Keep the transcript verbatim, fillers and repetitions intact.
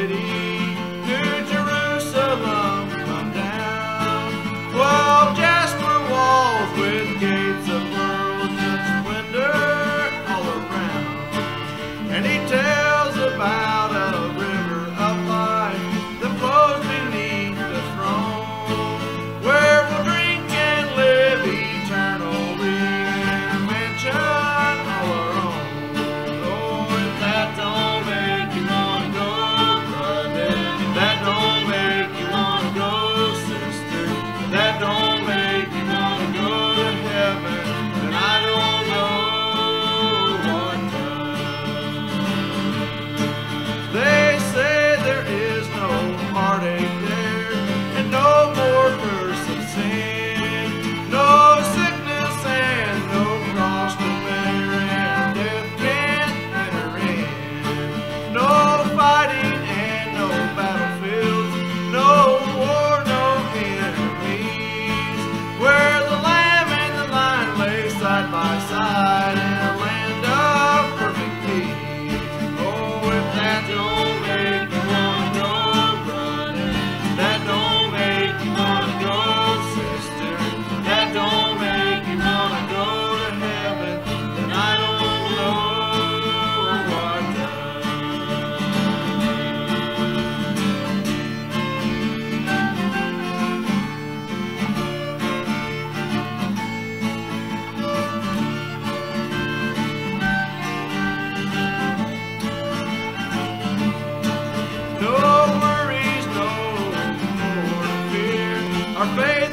city, New Jerusalem come down. Twelve jasper walls with gates of pearl, just splendor all around. And he tells about a river of life that flows beneath the throne, where we'll drink and live eternally in a mansion all our own. Oh, if that don't make you wanna go, brother, if that don't make you wanna go, sister, if that don't make you wanna go to heaven, then I don't know what does. They say there is no heartache there, and no more curse of sin, no sickness and no cross to bear, and death can't enter in. No fighting and no battlefields, no war, no enemies, where the lamb and the lion lay side by side in a land of perfect peace. Oh, if that don't make you wanna go, brother, that don't make you wanna go, sister, that don't make you wanna go to heaven, then I don't know what does. No worries, no more fear. Our faith